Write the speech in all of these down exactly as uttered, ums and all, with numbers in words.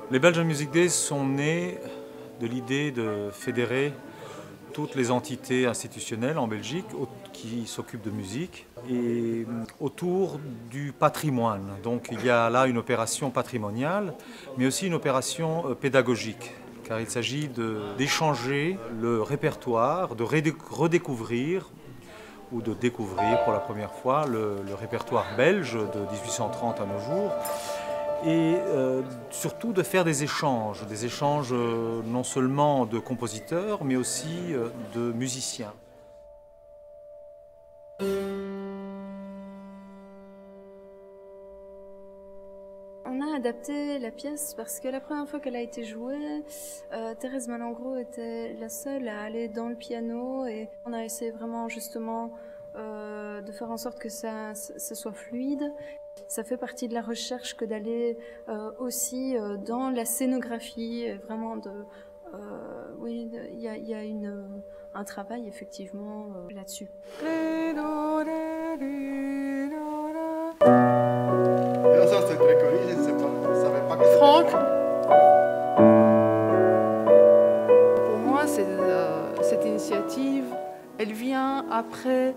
Les Belgian Music Days sont nés de l'idée de fédérer toutes les entités institutionnelles en Belgique qui s'occupent de musique et autour du patrimoine. Donc il y a là une opération patrimoniale, mais aussi une opération pédagogique, car il s'agit d'échanger le répertoire, de redécouvrir ou de découvrir pour la première fois le, le répertoire belge de dix-huit cent trente à nos jours, et euh, surtout de faire des échanges, des échanges euh, non seulement de compositeurs, mais aussi euh, de musiciens. On a adapté la pièce parce que la première fois qu'elle a été jouée, euh, Thérèse Malengro était la seule à aller dans le piano et on a essayé vraiment justement euh, de faire en sorte que ça, ça soit fluide. Ça fait partie de la recherche que d'aller euh, aussi euh, dans la scénographie, vraiment de, euh, oui, il y a, y a une, un travail effectivement euh, là-dessus. Franck, pour moi, euh, cette initiative, elle vient après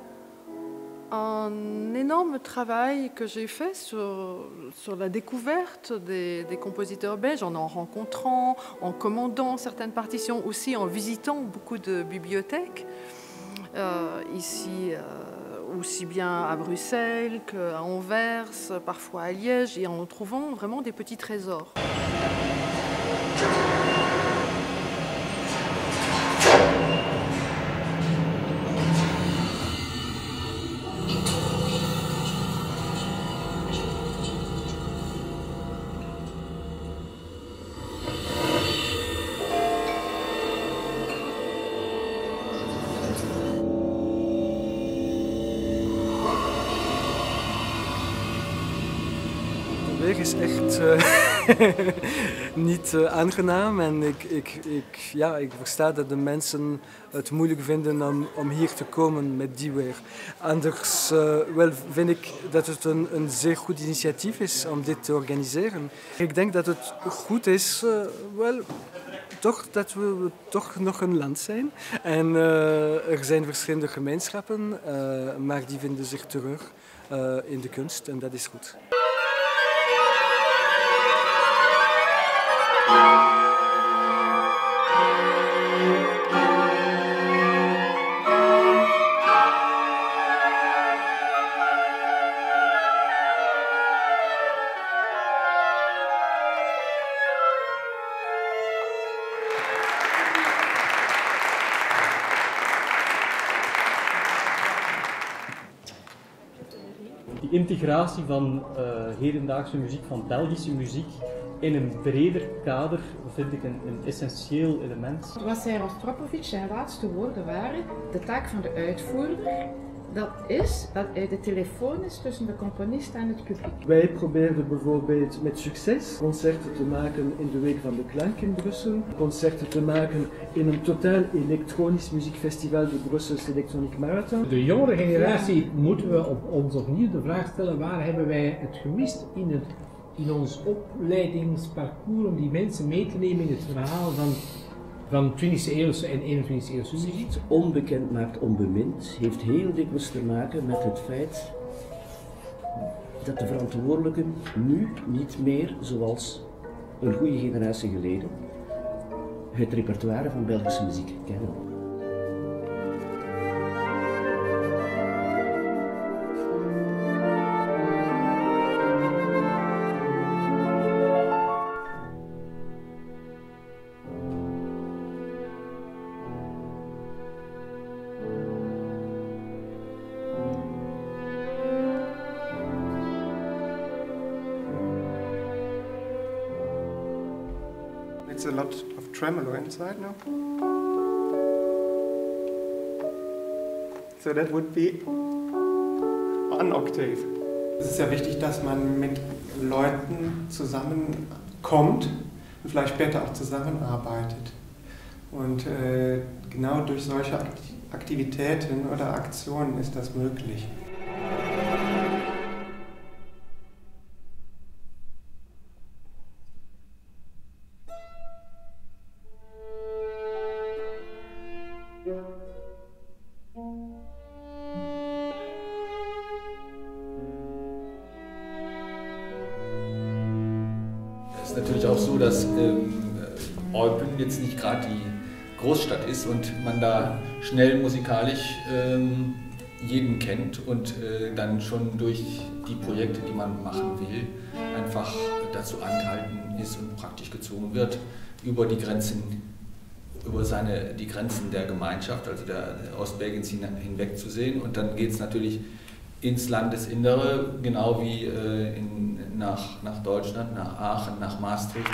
un énorme travail que j'ai fait sur, sur la découverte des, des compositeurs belges, en en rencontrant, en commandant certaines partitions, aussi en visitant beaucoup de bibliothèques, euh, ici, euh, aussi bien à Bruxelles qu'à Anvers, parfois à Liège, et en trouvant vraiment des petits trésors. De weg is echt uh, niet uh, aangenaam en ik, ik, ik, ja, ik versta dat de mensen het moeilijk vinden om, om hier te komen met die weer. Anders uh, wel vind ik dat het een, een zeer goed initiatief is om dit te organiseren. Ik denk dat het goed is, uh, wel, toch dat we toch nog een land zijn. En uh, er zijn verschillende gemeenschappen, uh, maar die vinden zich terug uh, in de kunst en dat is goed. Die integratie van uh, hedendaagse muziek, van Belgische muziek, in een breder kader vind ik een, een essentieel element. Wat zei Rostropovich, zijn laatste woorden waren: de taak van de uitvoerder, dat is dat hij de telefoon is tussen de componist en het publiek. Wij probeerden bijvoorbeeld met succes concerten te maken in de Week van de Klank in Brussel, concerten te maken in een totaal elektronisch muziekfestival, de Brussels Electronic Marathon. De jongere generatie moeten we op ons opnieuw de vraag stellen: waar hebben wij het gemist in, het, in ons opleidingsparcours om die mensen mee te nemen in het verhaal van van twintigste eeuwse en eenentwintigste eeuwse muziek. Onbekend maakt onbemind heeft heel dikwijls te maken met het feit dat de verantwoordelijken nu niet meer, zoals een goede generatie geleden, het repertoire van Belgische muziek kennen. It's a lot of tremolo inside now. So that would be one octave. Es ist ja wichtig, dass man mit Leuten zusammenkommt und vielleicht später auch zusammenarbeitet. Und äh, genau durch solche Aktivitäten oder Aktionen ist das möglich. ist natürlich auch so, dass ähm, Eupen jetzt nicht gerade die Großstadt ist und man da schnell musikalisch ähm, jeden kennt und äh, dann schon durch die Projekte, die man machen will, einfach dazu angehalten ist und praktisch gezwungen wird, über die Grenzen, über seine, die Grenzen der Gemeinschaft, also der, der Ostbelgiens hinweg zu sehen. Und dann geht es natürlich ins Landesinnere, genau wie äh, in, nach, nach Deutschland, nach Aachen, nach Maastricht.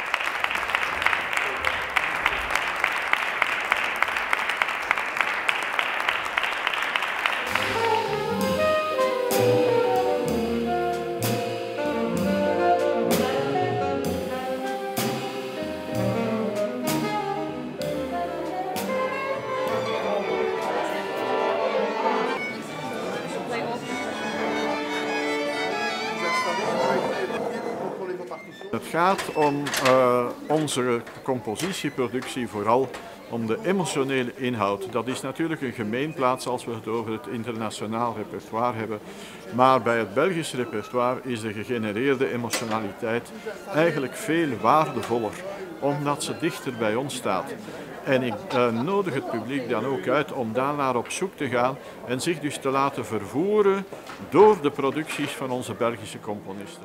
Het gaat om uh, onze compositieproductie vooral om de emotionele inhoud. Dat is natuurlijk een gemeenplaats als we het over het internationaal repertoire hebben. Maar bij het Belgisch repertoire is de gegenereerde emotionaliteit eigenlijk veel waardevoller, omdat ze dichter bij ons staat. En ik uh, nodig het publiek dan ook uit om daarnaar op zoek te gaan en zich dus te laten vervoeren door de producties van onze Belgische componisten.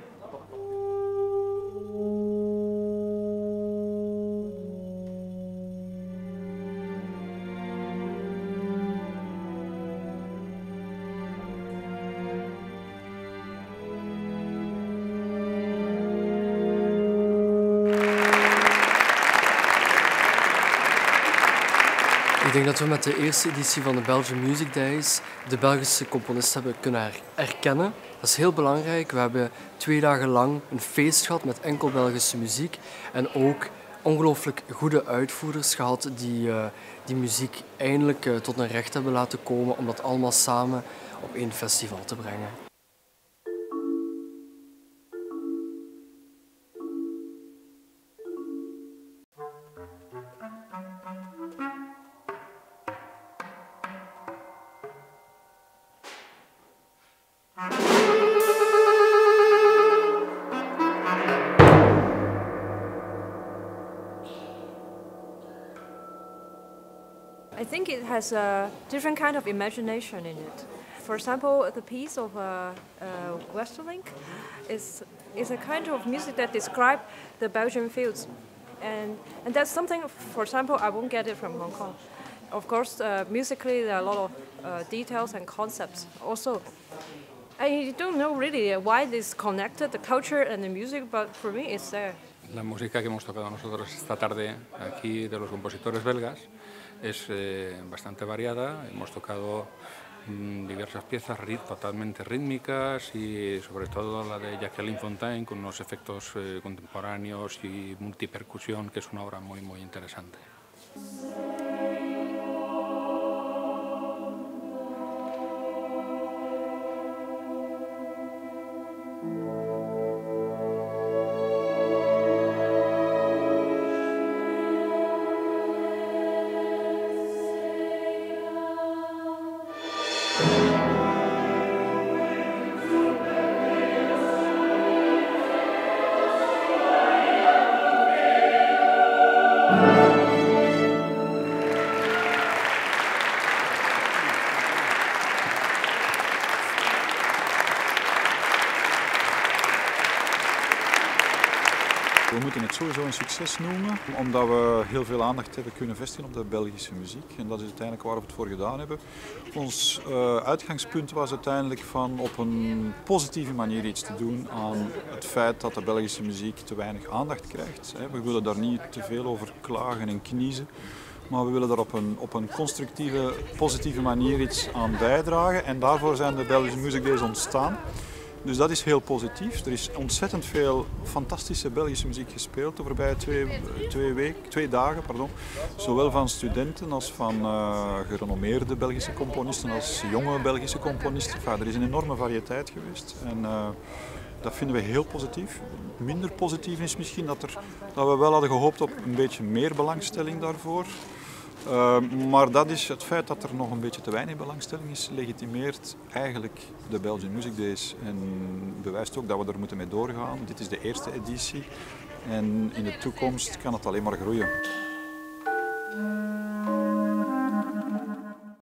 Ik denk dat we met de eerste editie van de Belgian Music Days de Belgische componisten hebben kunnen erkennen. Dat is heel belangrijk. We hebben twee dagen lang een feest gehad met enkel Belgische muziek. En ook ongelooflijk goede uitvoerders gehad die uh, die muziek eindelijk uh, tot een recht hebben laten komen om dat allemaal samen op één festival te brengen. I think it has a different kind of imagination in it. For example, the piece of uh, uh, Westerlink is is a kind of music that describes the Belgian fields, and and that's something. For example, I won't get it from Hong Kong. Of course, uh, musically there are a lot of uh, details and concepts. Also, I don't know really why this connected, the culture and the music, but for me it's there. La música que hemos tocado nosotros esta tarde aquí de los compositores belgas es eh, bastante variada. Hemos tocado mmm, diversas piezas totalmente rítmicas y sobre todo la de Jacqueline Fontaine con unos efectos eh, contemporáneos y multipercusión, que es una obra muy muy interesante. We moeten het sowieso een succes noemen, omdat we heel veel aandacht hebben kunnen vestigen op de Belgische muziek. En dat is uiteindelijk waar we het voor gedaan hebben. Ons uh, uitgangspunt was uiteindelijk van op een positieve manier iets te doen aan het feit dat de Belgische muziek te weinig aandacht krijgt. We willen daar niet te veel over klagen en kniezen. Maar we willen daar op een, op een constructieve, positieve manier iets aan bijdragen. En daarvoor zijn de Belgische Music Days ontstaan. Dus dat is heel positief. Er is ontzettend veel fantastische Belgische muziek gespeeld de voorbije twee, twee, week, twee dagen. Pardon. Zowel van studenten als van uh, gerenommeerde Belgische componisten als jonge Belgische componisten. Enfin, er is een enorme variëteit geweest. En, uh, dat vinden we heel positief. Minder positief is misschien dat, er, dat we wel hadden gehoopt op een beetje meer belangstelling daarvoor. Uh, maar dat is het feit dat er nog een beetje te weinig belangstelling is, legitimeert eigenlijk de Belgian Music Days en bewijst ook dat we er moeten mee doorgaan. Dit is de eerste editie en in de toekomst kan het alleen maar groeien.